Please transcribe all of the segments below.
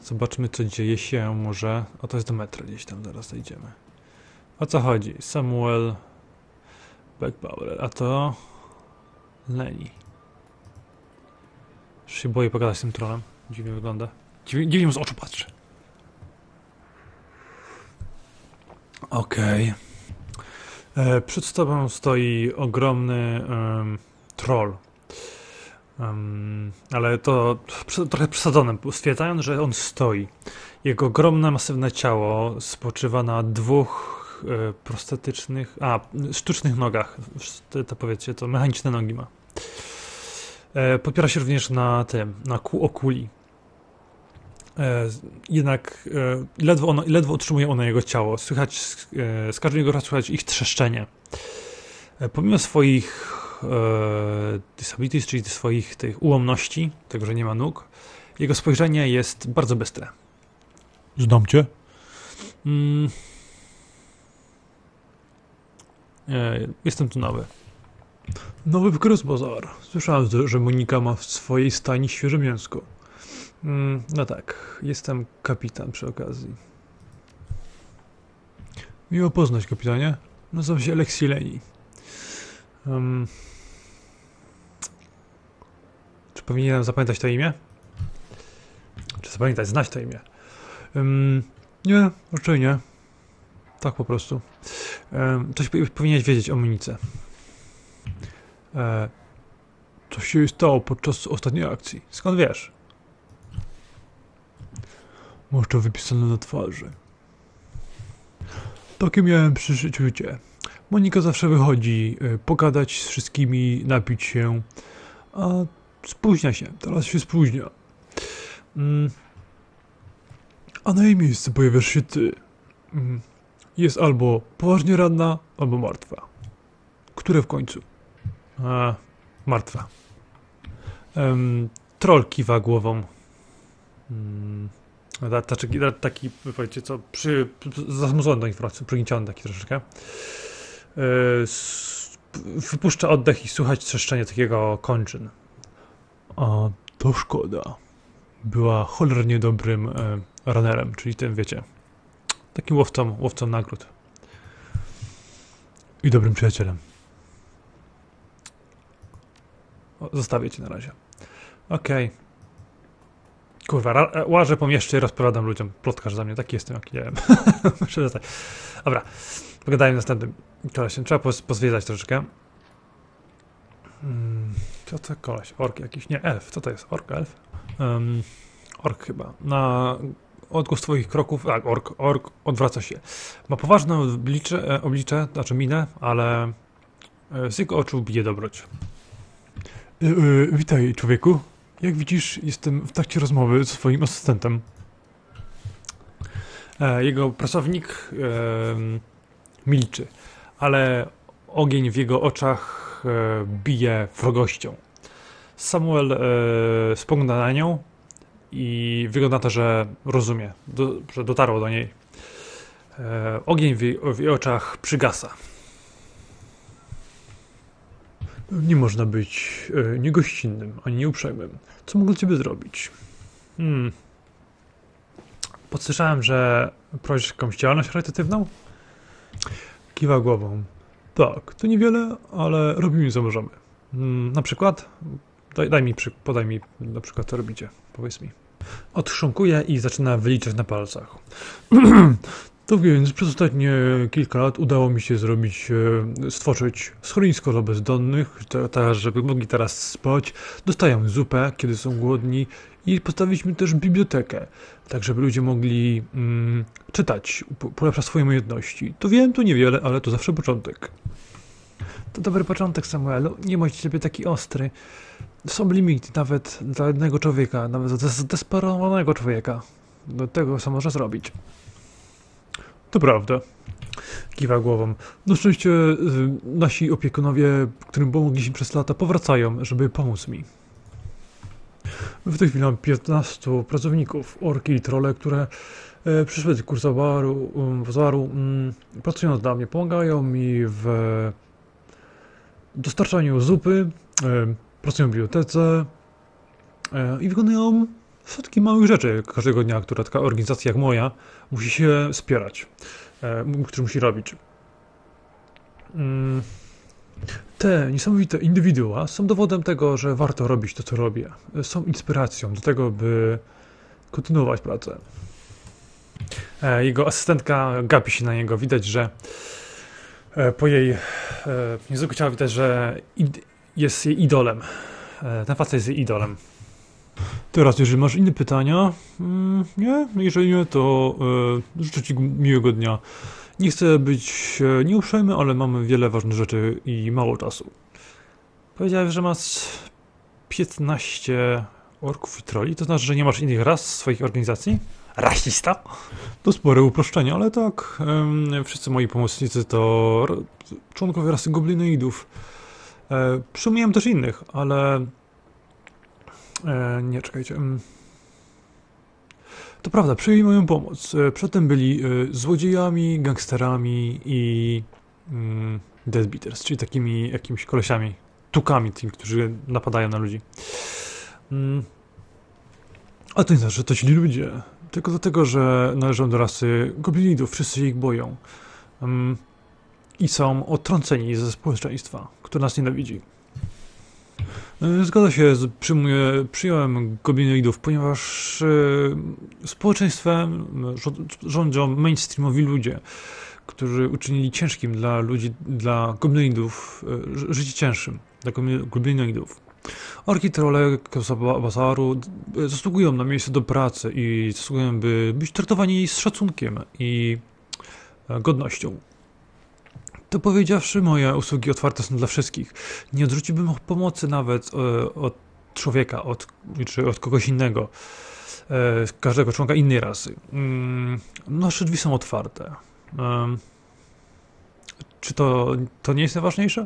Zobaczmy, co dzieje się może... O, to jest do metra, gdzieś tam zaraz dojdziemy. O co chodzi? Samuel... Backbauer, a to... Leni. Już się boję pogadać z tym trolem. Dziwnie wygląda. Dziwnie mu z oczu patrzy. Okej. Przed tobą stoi ogromny troll. Ale to trochę przesadzone, stwierdzając, że on stoi. Jego ogromne, masywne ciało spoczywa na dwóch prostetycznych, sztucznych nogach. To powiedzcie, to mechaniczne nogi ma. Podpiera się również na tym, na okuli. Jednak ledwo utrzymuje ona jego ciało. Słychać, z każdego razu słychać ich trzeszczenie. Pomimo swoich disabilities, czyli swoich tych ułomności, tego, że nie ma nóg, jego spojrzenie jest bardzo bystre. Znam cię? Jestem tu nowy. Nowy w Grossbazar. Słyszałem, że Monika ma w swojej stajni świeże mięsko. No tak, jestem kapitan przy okazji. Miło poznać, kapitanie. Nazywam się Aleksij Leni. Czy powinienem zapamiętać to imię? Czy zapamiętać, znać to imię? Nie, raczej nie. Tak po prostu. Coś powinieneś wiedzieć o Monice. Co się stało podczas ostatniej akcji? Skąd wiesz? Masz to wypisane na twarzy. Takie miałem przeczucie. Monika zawsze wychodzi pogadać z wszystkimi, napić się, a spóźnia się. Teraz się spóźnia. A na jej miejsce pojawiasz się ty. Jest albo poważnie ranna, albo martwa. Które w końcu? Martwa. Troll kiwa głową. Taki, powiedzcie co, zasmucony do informacji, przygnieciony taki troszeczkę. Wypuszcza oddech i słychać trzeszczenie takiego kończyn. A to szkoda. Była cholernie dobrym runnerem, czyli tym, wiecie, takim łowcą nagród. I dobrym przyjacielem. Zostawię cię na razie. Okej. Kurwa, łażę po mieście i rozpowiadam ludziom. Plotkarz za mnie, taki jestem, jaki nie wiem. Muszę zostać. Dobra, pogadajmy następnym kolesiem. Trzeba pozwiedzać troszeczkę. Co to koleś? Ork jakiś? Nie, elf. Co to jest? Ork, elf? Ork chyba. Na odgłos twoich kroków... Tak, ork odwraca się. Ma poważne oblicze, znaczy minę, ale z jego oczu bije dobroć. Witaj, człowieku. Jak widzisz, jestem w trakcie rozmowy z swoim asystentem. Jego pracownik milczy, ale ogień w jego oczach bije wrogością. Samuel spogląda na nią i wygląda na to, że rozumie, że dotarło do niej. Ogień w jej oczach przygasa. Nie można być niegościnnym, ani nieuprzejmym. Co mogę dla ciebie zrobić? Podsłyszałem, że prowadzisz jakąś działalność charytatywną? Kiwa głową. Tak, to niewiele, ale robimy co możemy. Na przykład? Podaj mi na przykład, co robicie. Powiedz mi. Odchrząkuje i zaczyna wyliczać na palcach. To więc przez ostatnie kilka lat udało mi się stworzyć schronisko dla bezdomnych, tak żeby mogli teraz spać, dostają zupę, kiedy są głodni i postawiliśmy też bibliotekę, tak żeby ludzie mogli czytać, polepszać swoje umiejętności. To wiem, to niewiele, ale to zawsze początek. To dobry początek, Samuelu, nie bądź ciebie taki ostry. Są limity nawet dla jednego człowieka, nawet dla zdesperowanego człowieka. Do tego, co może zrobić. To prawda. Kiwa głową. Na szczęście nasi opiekunowie, którym pomogliśmy przez lata, powracają, żeby pomóc mi. W tej chwili mam 15 pracowników, orki i trolle, które przyszły z kursu bazaru, pracują dla mnie, pomagają mi w dostarczaniu zupy, pracują w bibliotece i wykonują setki małych rzeczy każdego dnia, która taka organizacja jak moja musi się wspierać, który musi robić. Te niesamowite indywidua są dowodem tego, że warto robić to, co robię. Są inspiracją do tego, by kontynuować pracę. Jego asystentka gapi się na niego. Widać, że po jej języku ciała widać, że jest jej idolem. Ten facet jest jej idolem. Teraz, jeżeli masz inne pytania, nie? Jeżeli nie, to życzę ci miłego dnia. Nie chcę być nieuprzejmy, ale mamy wiele ważnych rzeczy i mało czasu. Powiedziałeś, że masz 15 orków i troli, to znaczy, że nie masz innych ras w swojej organizacji? Rasista? To spore uproszczenie, ale tak, wszyscy moi pomocnicy to członkowie rasy goblinoidów. Przyjmuję też innych, ale... nie, czekajcie. To prawda, przyjęli moją pomoc. Przedtem byli złodziejami, gangsterami i deadbeaters, czyli takimi jakimiś kolesiami, tukami, tymi, którzy napadają na ludzi. A to nie znaczy, że to źli ludzie, tylko dlatego, że należą do rasy goblinidów, wszyscy się ich boją i są odtrąceni ze społeczeństwa, które nas nienawidzi. Zgadza się, przyjąłem goblinoidów, ponieważ społeczeństwem rządzą mainstreamowi ludzie, którzy uczynili ciężkim dla ludzi, dla goblinoidów, życie cięższym dla goblinoidów. Orki, trolle, bazaru zasługują na miejsce do pracy i zasługują, by być traktowani z szacunkiem i godnością. To powiedziawszy, moje usługi otwarte są dla wszystkich. Nie odrzuciłbym pomocy nawet od człowieka, czy od kogoś innego, każdego członka innej rasy. Nasze drzwi są otwarte. Czy to nie jest najważniejsze?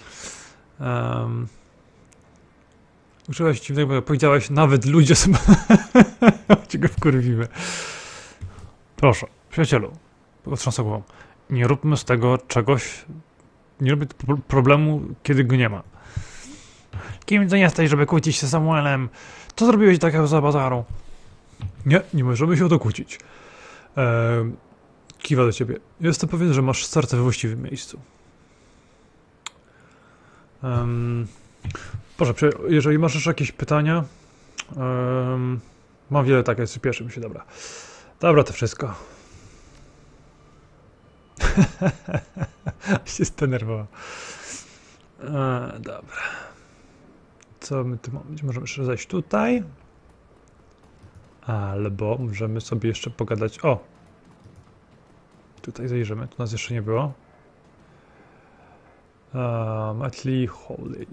Użyłeś dziwnego, powiedziałeś, nawet ludzie są... Cię go wkurwimy. Proszę, przyjacielu, otrząsa głową. Nie róbmy z tego czegoś, nie róbmy problemu, kiedy go nie ma. Kim to jesteś, żeby kłócić się z Samuelem? Co zrobiłeś takiego za bazaru? Nie możemy się o to kłócić. Kiwa do ciebie. Jestem pewien, że masz serce we właściwym miejscu. Proszę, jeżeli masz jeszcze jakieś pytania, mam wiele, tak, jest pierwszy mi się, dobra. Dobra, to wszystko. się zdenerwował. Dobra. Co my tu mamy? Możemy jeszcze zejść tutaj. Albo możemy sobie jeszcze pogadać. O! Tutaj zajrzymy. Tu nas jeszcze nie było. Matli Holy.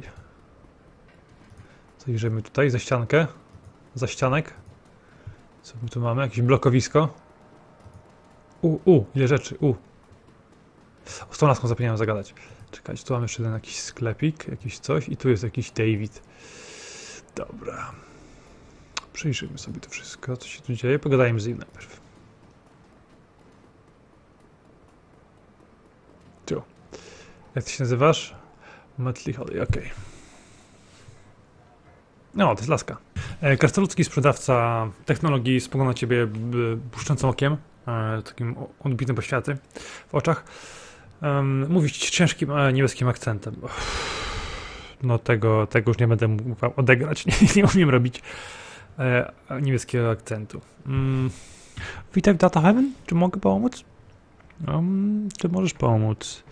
Zajrzymy tutaj za ściankę. Za ścianek. Co my tu mamy? Jakieś blokowisko. Ile rzeczy. Z tą laską zapomniałem zagadać. Czekajcie, tu mamy jeszcze jeden jakiś sklepik, jakiś coś i tu jest jakiś David. Dobra. Przyjrzyjmy sobie to wszystko, co się tu dzieje. Pogadajmy z nim najpierw. Tu. Jak ty się nazywasz? Matli Holly, okej. No, to jest laska. Krasnoludzki sprzedawca technologii spogląda na ciebie błyszczącym okiem, takim odbitym poświaty w oczach. Mówić ciężkim, niebieskim akcentem. No tego już nie będę mógł odegrać, nie umiem robić niebieskiego akcentu. Witaj w Data Heaven, czy mogę pomóc? Ty możesz pomóc.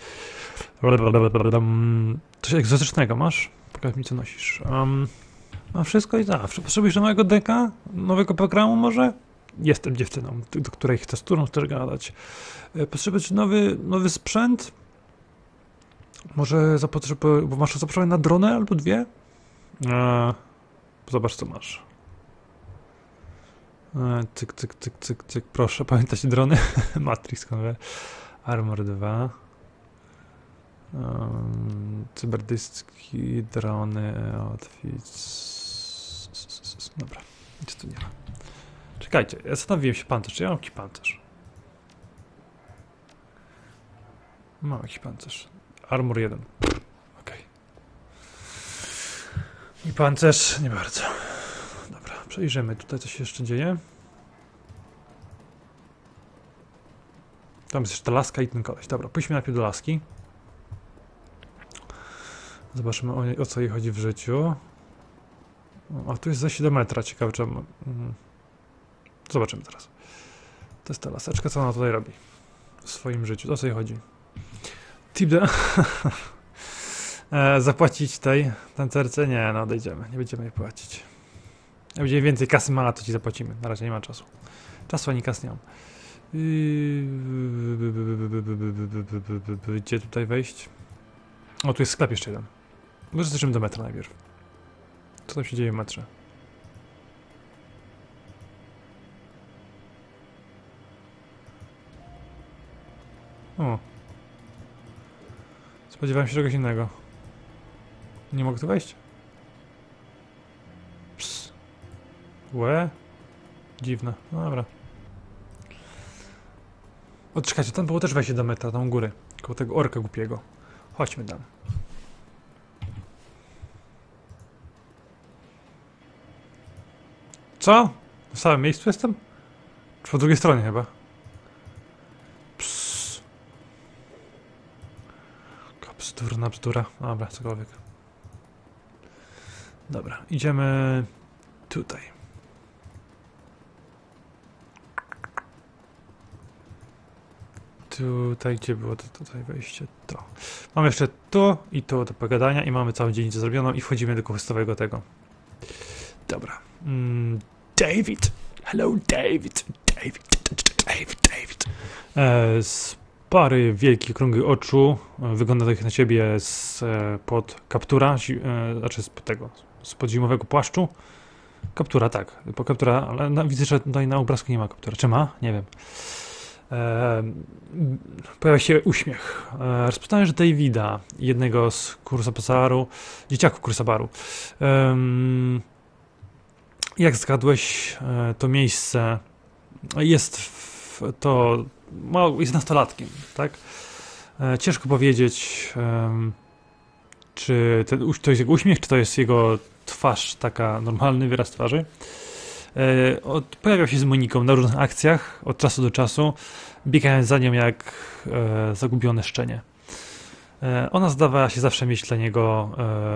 Coś egzotycznego masz? Pokaż mi, co nosisz. Mam wszystko i zawsze. Potrzebujesz nowego deka? Nowego programu może? Jestem dziewczyną, do której z którą chcesz gadać. Potrzebujesz nowy sprzęt? Może masz zapotrzebowanie na dronę albo dwie? Zobacz, co masz. Cyk. Proszę, pamiętać drony? Matrix Conver. Armor 2. Cyberdyski, drony, outfits. Dobra, nic tu nie ma. Czekajcie, ja zastanowiłem się pancerz. Czy ja mam jakiś pancerz? Mam jakiś pancerz. Armor 1. Okej. I pancerz nie bardzo. Dobra, Przejrzymy, tutaj coś się jeszcze dzieje. Tam jest jeszcze ta laska i ten koleś. Dobra, pójdźmy najpierw do laski. Zobaczymy o co jej chodzi w życiu. A tu jest zejście do metra, ciekawe czemu. Zobaczymy teraz. To jest ta laseczka, co ona tutaj robi w swoim życiu. O co jej chodzi? Tip zapłacić tej tancerce? Nie, no odejdziemy. Nie będziemy jej płacić. Jak będziemy więcej kasy mała, to ci zapłacimy. Na razie nie ma czasu. Czasu ani kas nie mam. Gdzie tutaj wejść? O, tu jest sklep jeszcze jeden. Może zajrzymy do metra najpierw. Co tam się dzieje w metrze? O. Spodziewałem się czegoś innego. Nie mogę tu wejść? Ps. Łe? Dziwne. No dobra. O, czekajcie, tam było też wejście do metra, tam u góry. Koło tego orka głupiego. Chodźmy tam. Co? W samym miejscu jestem? Czy po drugiej stronie chyba? Psst. Bzdurna bzdura. Dobra, cokolwiek. Dobra, idziemy tutaj. Tutaj, gdzie było tutaj wejście? To. Mamy jeszcze tu i tu do pogadania i mamy całą dzielnicę zrobioną i wchodzimy do questowego tego. Dobra. David! Hello, David! David! Z pary wielkich, krągłych oczu. Wygląda tak na ciebie spod kaptura, znaczy spod tego, spod zimowego płaszczu. Kaptura, tak. Po kaptura, ale widzę, że tutaj na obrazku nie ma kaptura. Czy ma? Nie wiem. Pojawia się uśmiech. Rozpoznałem, że Davida, jednego z Kursabaru, dzieciaków Kursabaru. Jak zgadłeś, to miejsce jest jest nastolatkiem, tak? Ciężko powiedzieć, czy to jest jego uśmiech, czy to jest jego twarz, taka normalny wyraz twarzy. Pojawiał się z Moniką na różnych akcjach od czasu do czasu, biegając za nią jak zagubione szczenie. Ona zdawała się zawsze mieć dla niego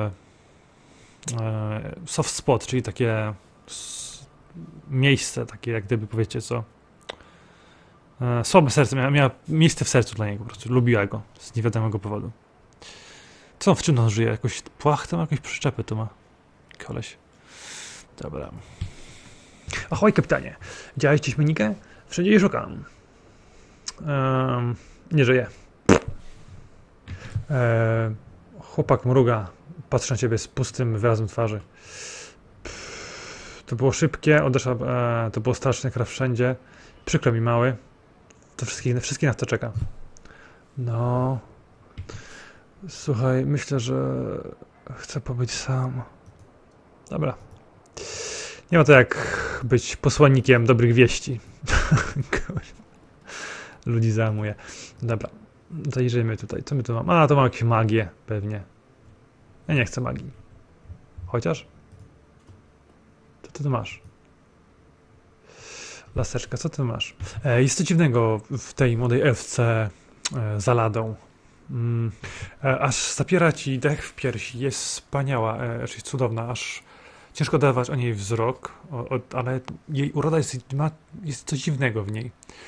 soft spot, czyli takie miejsce, takie jak gdyby, powiecie co, słabe serce, miała miejsce w sercu dla niego, po prostu lubiła go z niewiadomego powodu. W czym on żyje? Jakąś płachtą, jakąś przyczepę tu ma koleś. Dobra. Ahoj, kapitanie. Widziałeś gdzieś Monikę? Wszędzie jej szukam. Nie żyje. Chłopak mruga, patrzy na ciebie z pustym wyrazem twarzy. To było szybkie, odeszła, to było straszne, krew wszędzie. Przykro mi, mały. To wszystkich nas to czeka. No. Słuchaj, myślę, że chcę pobyć sam. Dobra. Nie ma to jak być posłannikiem dobrych wieści. Ludzi załamuje. Dobra. Zajrzyjmy tutaj. Co my tu mamy? To mam jakąś magię, pewnie. Ja nie chcę magii. Chociaż? Co ty tu masz? Laseczka, co ty masz? Jest co dziwnego w tej młodej elfce za ladą. Aż zapiera ci dech w piersi. Jest wspaniała, jest cudowna, aż ciężko dawać o niej wzrok, ale jej uroda jest coś dziwnego w niej.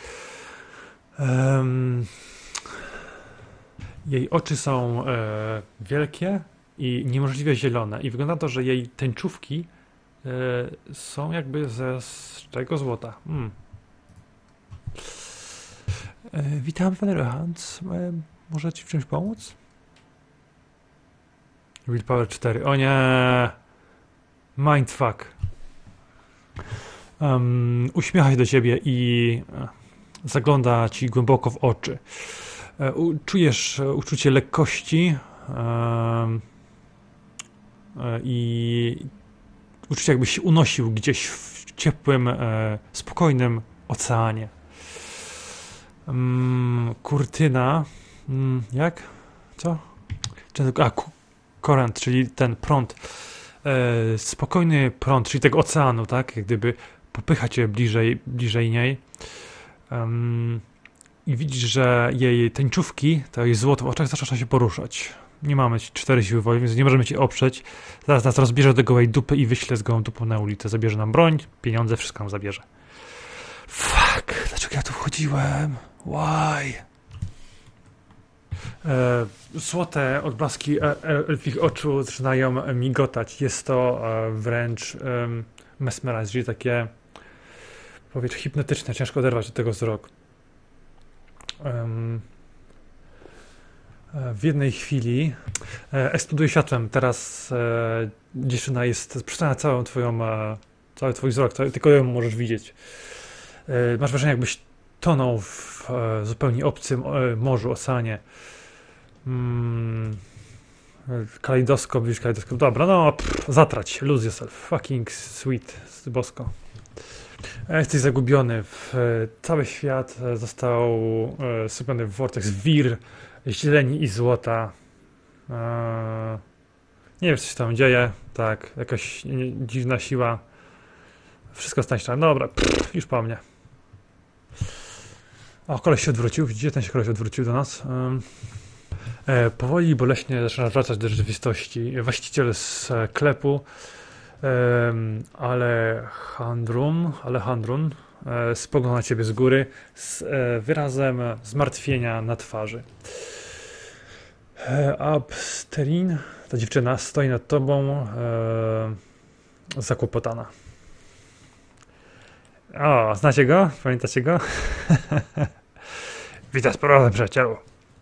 Jej oczy są wielkie i niemożliwie zielone i wygląda to, że jej tęczówki są jakby ze szczerego złota. Witam, Van Hans. Może ci w czymś pomóc? Willpower 4. O nie! Mindfuck. Uśmiecha się do ciebie i zagląda ci głęboko w oczy. Czujesz uczucie lekkości i uczucie, jakbyś się unosił gdzieś w ciepłym, spokojnym oceanie. Kurtyna. Jak? Co? Current, czyli ten prąd spokojny prąd, czyli tego oceanu, tak? Jak gdyby popycha cię bliżej niej. I widzisz, że jej tęczówki, to jej złoto w oczach zaczyna się poruszać. Nie mamy 4 siły woli, więc nie możemy cię oprzeć. Zaraz nas rozbierze do gołej dupy i wyśle z gołą dupą na ulicę. Zabierze nam broń, pieniądze, wszystko nam zabierze. Fuck, dlaczego ja tu wchodziłem? Why? Złote odblaski elfich oczu zaczynają migotać. Jest to wręcz mesmerizing, czyli takie, powiedzmy, hipnotyczne. Ciężko oderwać od tego wzrok. W jednej chwili eksploduje światłem. Teraz dziewczyna jest przystana cały twój wzrok, tylko ją możesz widzieć. Masz wrażenie, jakbyś tonął w zupełnie obcym morzu, oceanie. Kalejdoskop, widzisz kalejdoskop. Dobra, no zatrać, lose yourself. Fucking sweet, bosko. Jesteś zagubiony. Cały świat został sypiony w vortex wir, zieleni i złota. Nie wiem, co się tam dzieje. Tak, jakaś dziwna siła. Wszystko stańczyła. Dobra, już po mnie. O, koleś się odwrócił. Widzicie, ten się koleś odwrócił do nas. Powoli i boleśnie zaczyna wracać do rzeczywistości. Właściciel sklepu Alejandrun spogląda na ciebie z góry z wyrazem zmartwienia na twarzy. Absterin, ta dziewczyna, stoi nad tobą zakłopotana. O, znacie go? Pamiętacie go? Witaj z powrotem, przyjacielu.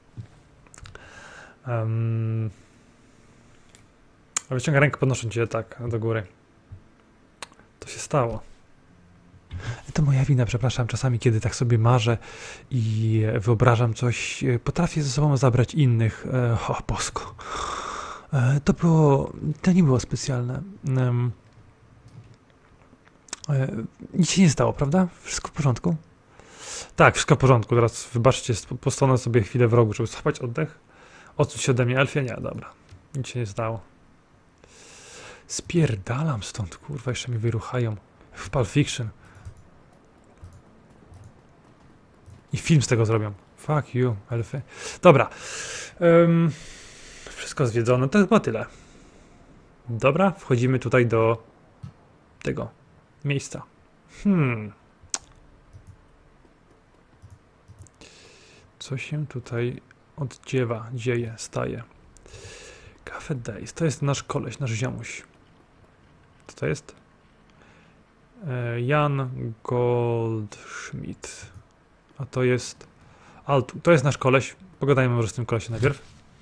Wyciąga rękę, podnosząc cię tak do góry. To się stało. To moja wina, przepraszam. Czasami, kiedy tak sobie marzę i wyobrażam coś, potrafię ze sobą zabrać innych. O, bosko. To nie było specjalne. Nic się nie stało, prawda? Wszystko w porządku? Tak, wszystko w porządku. Teraz wybaczcie, postanę sobie chwilę w rogu, żeby złapać oddech. Odsuń się ode mnie, Elfie? Nie, dobra. Nic się nie stało. Spierdalam stąd, kurwa, jeszcze mi wyruchają. W Pulp Fiction. I film z tego zrobią. Fuck you, Elfy. Dobra. Wszystko zwiedzone, to chyba tyle. Dobra, wchodzimy tutaj do tego miejsca. Co się tutaj dzieje, staje. Cafe Days. To jest nasz koleś, nasz ziomuś. Co to jest? Jan Goldschmidt. A to jest Altu. To jest nasz koleś. Pogadajmy może z tym kolesiem najpierw.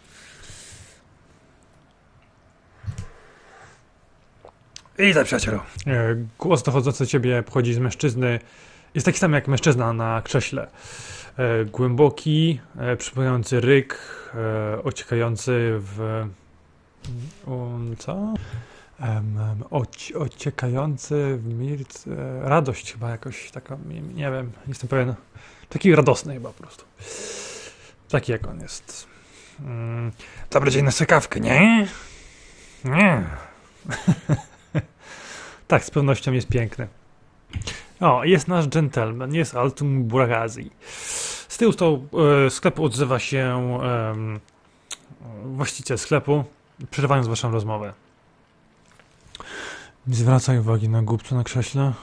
Witaj, przyjacielu. Głos dochodzący do ciebie pochodzi z mężczyzny. Jest taki sam jak mężczyzna na krześle. Głęboki, przypominający ryk, ociekający w... co? Ociekający w radość chyba jakoś, taka, nie wiem, nie jestem pewien. Taki radosny chyba po prostu. Taki jak on jest. Dobry dzień na sykawkę, nie? Nie. Tak, z pewnością jest piękny. O, jest nasz gentleman, jest Altum Buragazi. Z tyłu sklepu odzywa się właściciel sklepu, przerywając waszą rozmowę. Nie zwracaj uwagi na głupca na krześle.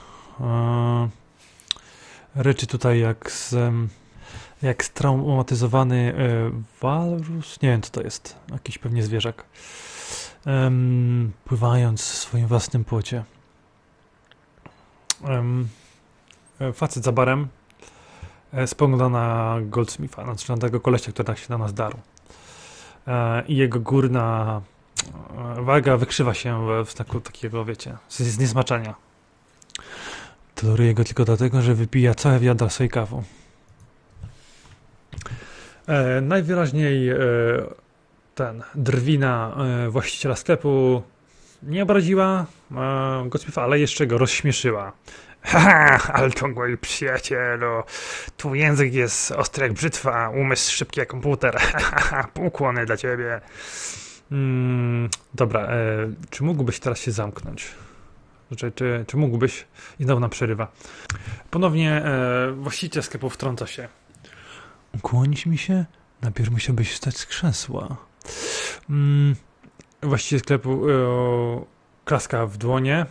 Ryczy tutaj jak straumatyzowany walrus. Nie wiem, co to jest. Jakiś pewnie zwierzak. Pływając w swoim własnym płocie. Facet za barem spogląda na Goldsmitha, znaczy na tego kolesia, który tak się na nas darł. I jego górna waga wykrzywa się w znaku takiego, wiecie, z niesmaczenia. Toleruje go tylko dlatego, że wypija całe wiadra swojej kawy. Najwyraźniej drwina właściciela sklepu nie obraziła Goldsmitha, ale jeszcze go rozśmieszyła. Haha, ale to mój przyjacielu, tu język jest ostry jak brzytwa, umysł szybki jak komputer. Haha, półkłony dla ciebie. Dobra, czy mógłbyś teraz się zamknąć? Czy mógłbyś? I znowu nam przerywa. Ponownie właściciel sklepu wtrąca się. Ukłonić mi się? Najpierw musiałbyś wstać z krzesła. Właściciel sklepu klaska w dłonie.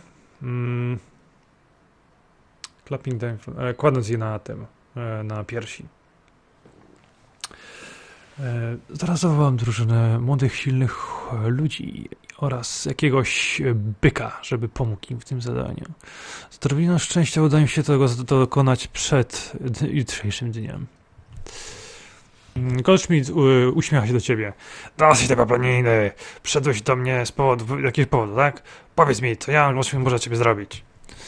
Clapping down, kładąc je na tym, na piersi. Zaraz zawołam drużynę młodych, silnych ludzi oraz jakiegoś byka, żeby pomógł im w tym zadaniu. Z odrobiną szczęścia uda mi się tego dokonać przed jutrzejszym dniem. Goldschmidt uśmiecha się do ciebie. Dosyć tego planiny. Przyszedłeś do mnie z powodu, jakiegoś powodu, tak? Powiedz mi, co ja może dla ciebie zrobić?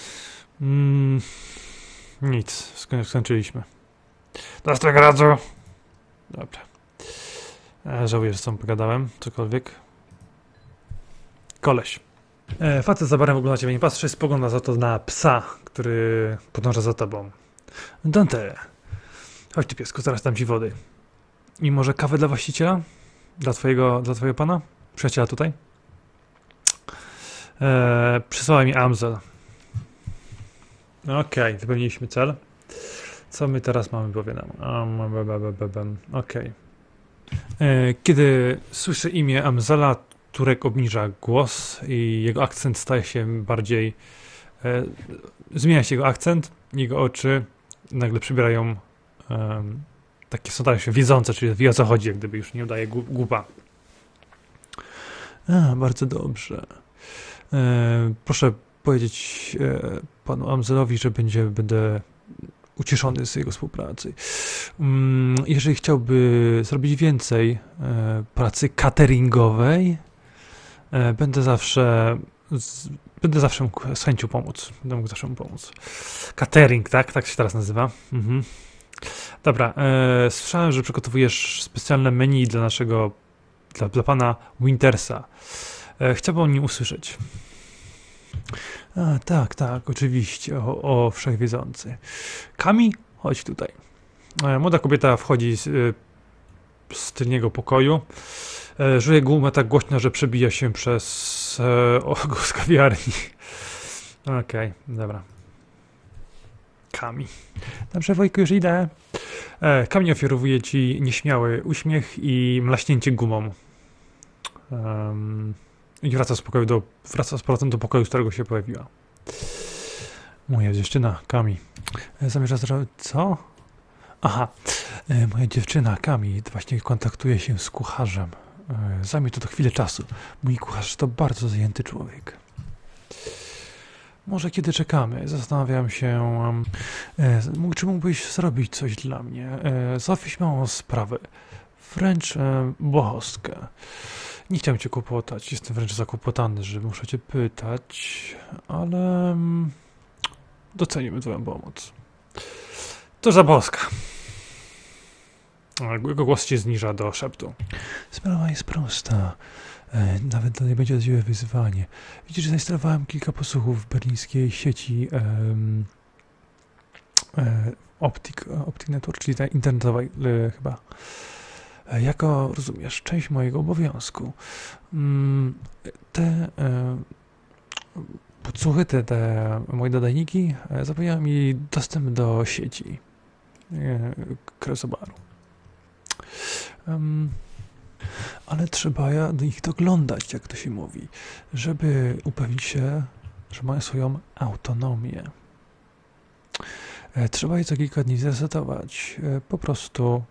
Nic, skończyliśmy. Do swojego razu. Dobra. Żałuję, że z tobą pogadałem, cokolwiek. Koleś. Facet za barem ogląda ciebie, nie patrzy, spogląda za to na psa, który podąża za tobą. Dante, chodź tu piesku, zaraz dam ci wody. I może kawę dla właściciela? Dla twojego pana? Przyjaciela tutaj? Przysłała mi Amzel. Okej, wypełniliśmy cel. Co my teraz mamy, powie nam? Okej. Kiedy słyszy imię Amzela, Turek obniża głos i jego akcent staje się bardziej... zmienia się jego akcent, jego oczy nagle przybierają takie, stają się widzące, czyli wie o co chodzi, jak gdyby już nie udaje głupa. Bardzo dobrze. Proszę powiedzieć panu Amzelowi, że będę ucieszony z jego współpracy. Jeżeli chciałby zrobić więcej pracy cateringowej, będę zawsze mógł z chęcią pomóc. Będę mógł zawsze mu pomóc. Catering, tak? Tak się teraz nazywa. Dobra, słyszałem, że przygotowujesz specjalne menu dla pana Wintersa. Chciałbym o nim usłyszeć. Tak, oczywiście, o wszechwiedzący. Kami, chodź tutaj. Młoda kobieta wchodzi z tylnego pokoju. Żuje gumę tak głośno, że przebija się przez ogłos kawiarni. Okej, dobra. Kami. Dobrze, Wojku, już idę. Kami ofiarowuje ci nieśmiały uśmiech i mlaśnięcie gumą. I wraca z powrotem do pokoju, z którego się pojawiła. Moja dziewczyna, Kami. Zamierza zrobić... Co? Aha. Moja dziewczyna, Kami, właśnie kontaktuje się z kucharzem. Zajmie to chwilę czasu. Mój kucharz to bardzo zajęty człowiek. Może kiedy czekamy, zastanawiam się, czy mógłbyś zrobić coś dla mnie? Załatwić małą sprawę. Wręcz bohostkę. Nie chciałem cię kłopotać, jestem wręcz zakłopotany, że muszę cię pytać, ale docenimy twoją pomoc. To za boska. Jego głos się zniża do szeptu. Sprawa jest prosta. Nawet to nie będzie dla ciebie wyzwanie. Widzisz, że zainstalowałem kilka posłuchów w berlińskiej sieci Optic Network, czyli ta internetowej chyba. Jako, rozumiesz, część mojego obowiązku. Te podsłuchy, te moje nadajniki zapewniają mi dostęp do sieci Kresobaru. Ale trzeba do nich doglądać, jak to się mówi, żeby upewnić się, że mają swoją autonomię. Trzeba je co kilka dni zresetować. Po prostu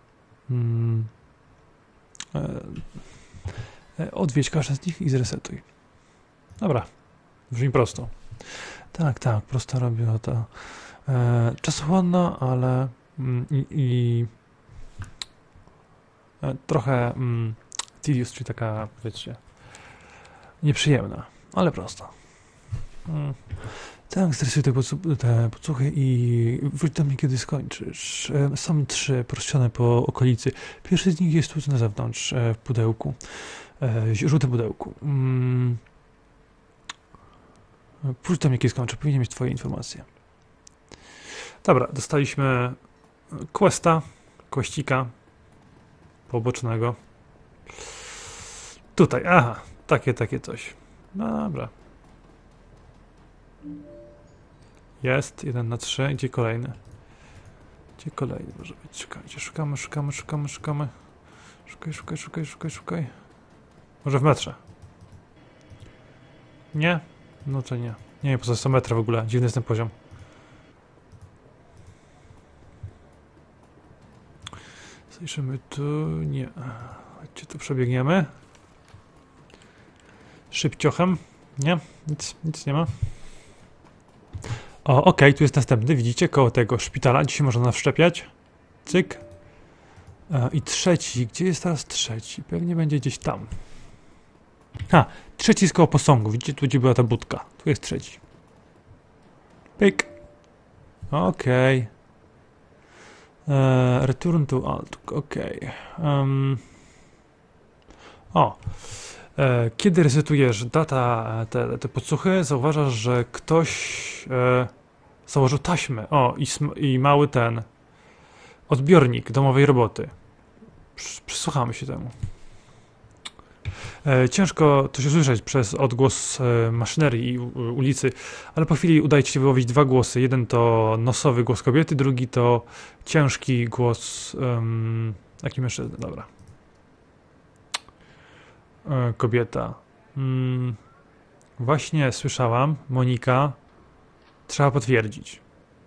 odwiedź każdy z nich i zresetuj. Dobra, brzmi prosto. Tak, prosto robota. Czasochłonna, ale trochę tedious, czyli taka, wiecie, nieprzyjemna, ale prosta. Tak, stresuj te podsłuchy i wróć do mnie, kiedy skończysz. Są 3 rozsiane po okolicy. Pierwszy z nich jest tu na zewnątrz, w pudełku. Żółtym pudełku. Wróć do mnie, kiedy skończę. Powinien mieć twoje informacje. Dobra, dostaliśmy questa, kościka pobocznego. Tutaj, aha, takie coś. No dobra. Jest, 1 na 3, gdzie kolejny? Gdzie kolejny może być? Czekajcie, szukamy. Szukaj. Może w metrze? Nie? No to nie. Nie, poza 100 metrów w ogóle, dziwny jest ten poziom. Zajrzymy tu, nie. Chodźcie, tu przebiegniemy. Szybciochem. Nie, nic nie ma. O, okej, tu jest następny, widzicie, koło tego szpitala. Dzisiaj można wszczepiać. Cyk. I trzeci, gdzie jest teraz trzeci? Pewnie będzie gdzieś tam. Trzeci jest koło posągu, widzicie, tu gdzie była ta budka. Tu jest trzeci. Pyk. Okej. Return to Altuk, okej. Kiedy resetujesz te podsłuchy, zauważasz, że ktoś założył taśmę. I mały ten odbiornik domowej roboty. Przysłuchamy się temu. Ciężko to się usłyszeć przez odgłos maszynerii i ulicy, ale po chwili udaje ci się wyłowić 2 głosy. Jeden to nosowy głos kobiety, drugi to ciężki głos jaki mężczyzny, dobra. Kobieta. Właśnie słyszałam, Monika, trzeba potwierdzić.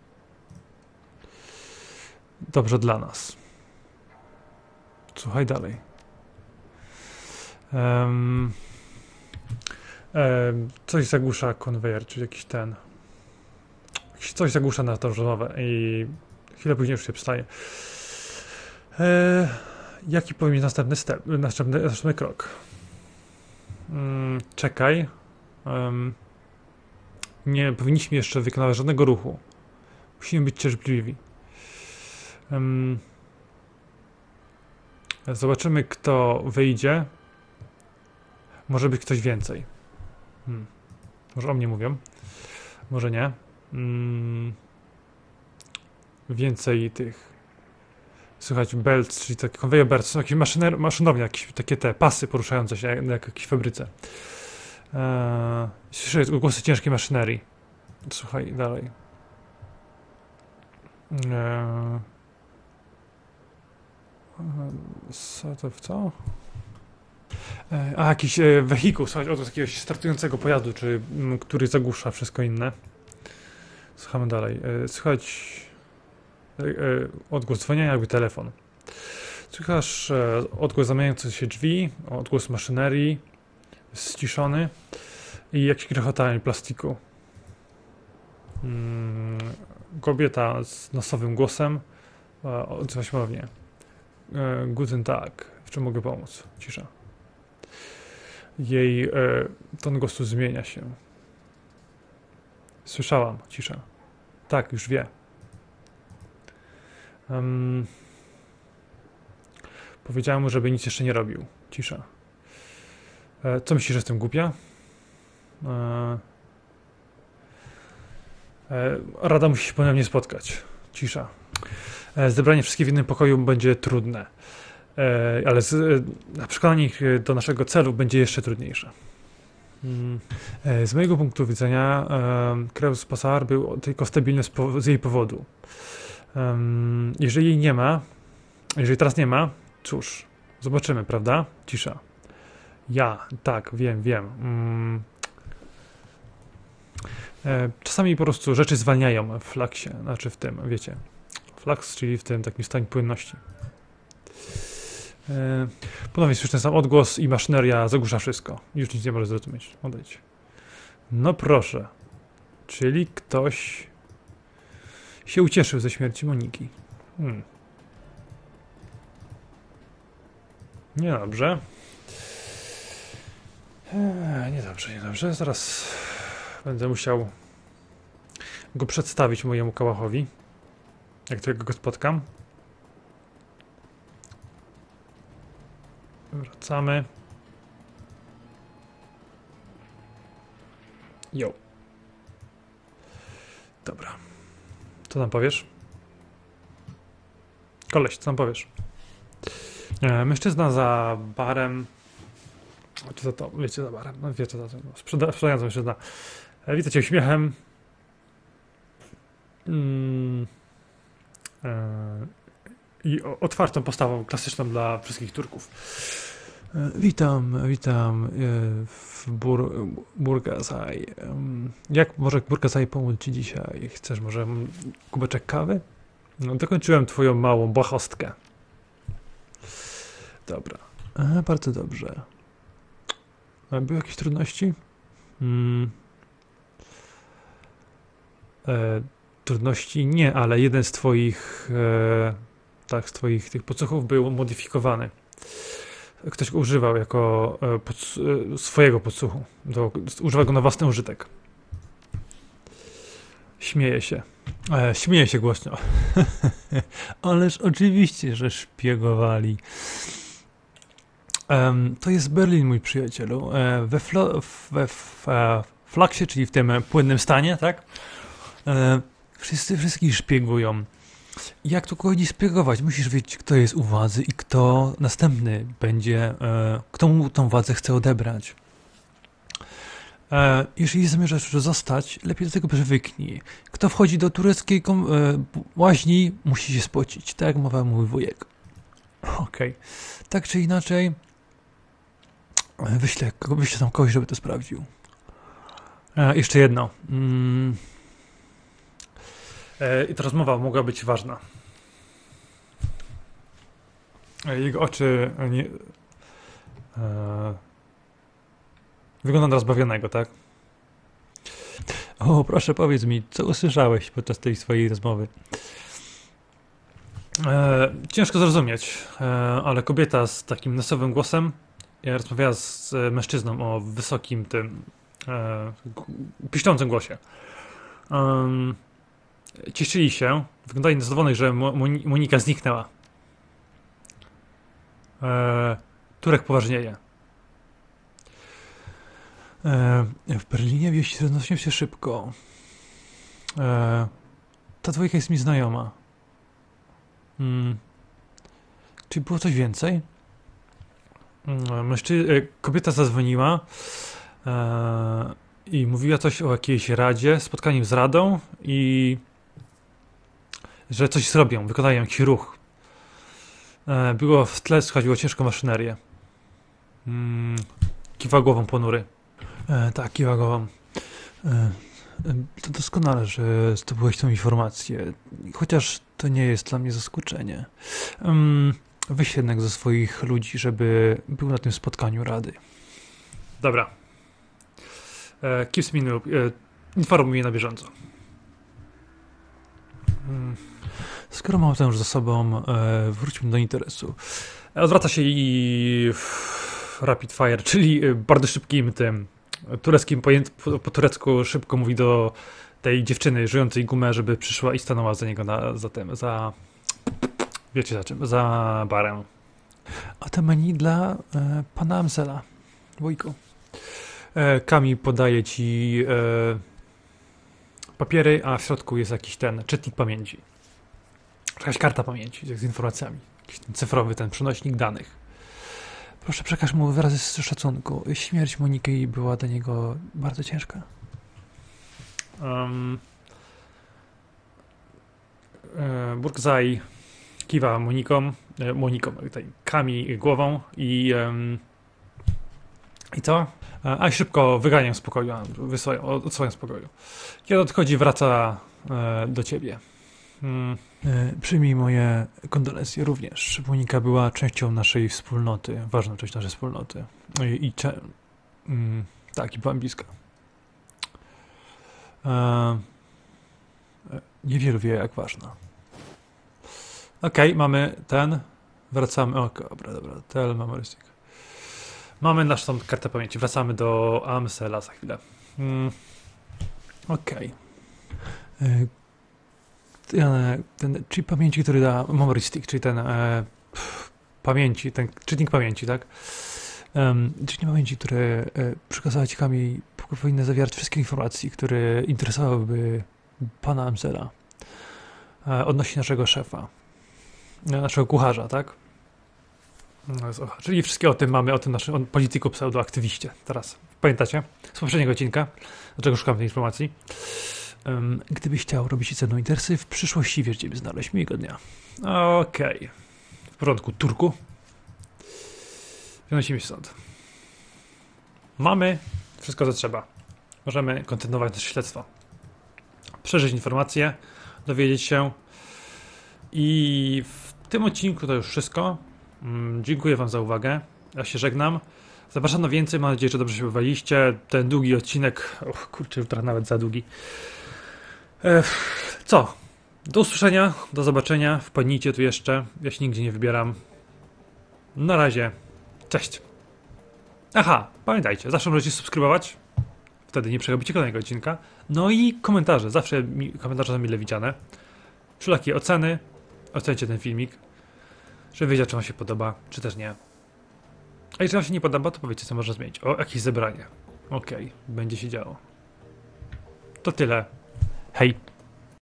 Dobrze dla nas. Słuchaj dalej. Coś zagłusza konwejer, czy jakiś ten. Coś zagłusza na tą rozmowę i chwilę później już się wstaje. Jaki powinien być następny krok? Czekaj. Nie powinniśmy jeszcze wykonywać żadnego ruchu. Musimy być cierpliwi. Zobaczymy, kto wyjdzie. Może być ktoś więcej. Może o mnie mówią. Może nie. Więcej tych. Słychać belts, czyli takie conveyor belts, są jakieś maszynownie, jakieś takie te pasy poruszające się jak w jakiejś fabryce. Słyszę głosy ciężkiej maszynerii. Słuchaj dalej. Co? Jakiś wehikuł, słuchaj, od jakiegoś startującego pojazdu, który zagłusza wszystko inne. Słuchamy dalej. Słychać odgłos dzwonienia, jakby telefon. Słychać odgłos zamieniających się drzwi, odgłos maszynerii, ściszony i jakieś grechotanie plastiku. Kobieta z nosowym głosem odzywa się ponownie. Guten Tag, w czym mogę pomóc? Cisza. Jej ton głosu zmienia się. Słyszałam, cisza. Tak, już wie. Powiedziałem mu, żeby nic jeszcze nie robił. Cisza. Co myślisz, że jestem głupia? Rada musi się ponownie spotkać. Cisza. Zebranie wszystkich w jednym pokoju będzie trudne. Ale przekonanie ich do naszego celu będzie jeszcze trudniejsze. Z mojego punktu widzenia Kreus Passar był tylko stabilny z jej powodu. Jeżeli jej nie ma, jeżeli teraz nie ma, cóż, zobaczymy, prawda? Cisza. Tak, wiem. Czasami po prostu rzeczy zwalniają w flaksie, znaczy w tym, wiecie. Flaks, czyli w tym takim stanie płynności. Ponownie słyszę ten sam odgłos i maszyneria zagłusza wszystko. Już nic nie może zrozumieć. Odejdź. No proszę. Czyli ktoś się ucieszył ze śmierci Moniki. Niedobrze. Niedobrze. Zaraz będę musiał go przedstawić mojemu kałachowi. Jak tylko go spotkam. Wracamy. Jo. Dobra. Co tam powiesz? Koleś, co tam powiesz? Mężczyzna za barem Czy to, wiecie, dobra, no wiecie, to sprzedającą się zna. Widzę cię uśmiechem. I otwartą postawą klasyczną dla wszystkich Turków. Witam w Burgazaj. Jak może Burgazaj pomóc ci dzisiaj? Chcesz może kubeczek kawy? No, dokończyłem twoją małą błahostkę. Dobra. Bardzo dobrze. Były jakieś trudności? Trudności nie, ale jeden z twoich z twoich tych podsłuchów był modyfikowany. Ktoś go używał jako swojego podsłuchu. Używa go na własny użytek. Śmieje się. Śmieje się głośno. Ależ oczywiście, że szpiegowali. To jest Berlin, mój przyjacielu. We Flaksie, czyli w tym płynnym stanie, tak? Wszyscy wszystkich szpiegują. Jak tu kogoś szpiegować? Musisz wiedzieć, kto jest u władzy i kto następny będzie, kto mu tą władzę chce odebrać. Jeżeli zamierzasz zostać, lepiej do tego przywyknij. Kto wchodzi do tureckiej łaźni, musi się spocić. Tak jak mówił mój wujek. Okej. Tak czy inaczej, wyślę tam kogoś, żeby to sprawdził. Jeszcze jedno. I ta rozmowa mogła być ważna. Jego oczy wygląda na rozbawionego, tak? O, proszę powiedz mi, co usłyszałeś podczas tej swojej rozmowy? Ciężko zrozumieć, ale kobieta z takim nosowym głosem rozmawiała z mężczyzną o wysokim tym piszczącym głosie. Cieszyli się, wyglądali zadowoleni, że Monika zniknęła. Turek poważnieje. W Berlinie wieści roznosią się szybko. Ta dwójka jest mi znajoma. Czy było coś więcej? Kobieta zadzwoniła i mówiła coś o jakiejś radzie, spotkaniu z radą i że coś zrobią, wykonają jakiś ruch. Było w tle, słychać było ciężką maszynerię. Kiwa głową ponury. Tak, kiwa głową. To doskonale, że zdobyłeś tą informację, chociaż to nie jest dla mnie zaskoczenie. Weź jednak ze swoich ludzi, żeby był na tym spotkaniu rady. Dobra. Keeps me informuj mnie na bieżąco. Skoro mam to już za sobą, wróćmy do interesu. Odwraca się i rapid fire, czyli bardzo szybkim tym tureckim, po turecku szybko mówi do tej dziewczyny żyjącej gumę, żeby przyszła i stanęła za niego wiecie za czym? Za barem. A to menu dla pana Amsela, wujku. Kami podaje ci papiery, a w środku jest jakiś ten czytnik pamięci. Jakaś karta pamięci z informacjami. Jakiś ten cyfrowy, ten przenośnik danych. Proszę, przekaż mu wyrazy szacunku. Śmierć Moniki była dla niego bardzo ciężka. Burgzaj kiwa Moniką, Kami głową i co? A szybko wyganiam z pokoju, odsłaniam z pokoju. Kiedy odchodzi, wraca do ciebie. Przyjmij moje kondolencje również. Monika była częścią naszej wspólnoty, ważną część naszej wspólnoty. Tak, i byłam bliska. Niewielu wie, jak ważna. Okej, mamy ten. Wracamy. Dobra. Tel memoristic. Mamy naszą kartę pamięci. Wracamy do Amsela za chwilę. Okej. Ten chip pamięci, który da memoristic, czyli ten pamięci, ten czytnik pamięci, tak? Czytnik pamięci, który przekazała ci Kami, powinny zawierać wszystkie informacje, które interesowałyby pana Amsela odnośnie naszego szefa, naszego kucharza, tak? Czyli wszystkie o tym mamy, o tym naszym polityku pseudoaktywiście. Teraz pamiętacie? Z poprzedniego odcinka, dlaczego szukam tej informacji. Gdybyś chciał robić ze mną interesy, w przyszłości wiesz, gdzie by znaleźć miłego dnia. Okej. W porządku, Turku. Wynosimy się stąd. Mamy wszystko, co trzeba. Możemy kontynuować nasze śledztwo. Przeżyć informacje, dowiedzieć się. I w tym odcinku to już wszystko. Dziękuję wam za uwagę. Ja się żegnam. Zapraszam na więcej. Mam nadzieję, że dobrze się bawiliście. Ten długi odcinek... kurczę, trochę nawet za długi. Co? Do usłyszenia, do zobaczenia. Wpadnijcie tu jeszcze. Ja się nigdzie nie wybieram. Na razie. Cześć. Aha, pamiętajcie, zawsze możecie subskrybować. Wtedy nie przegapicie kolejnego odcinka. No i komentarze. Zawsze komentarze są mile widziane. Wszelakie oceny. Ocencie ten filmik. Żebym wiedział, czy wam się podoba, czy też nie. A jeżeli wam się nie podoba, to powiedzcie, co można zmienić. O, jakieś zebranie. Okej, będzie się działo. To tyle. Hej.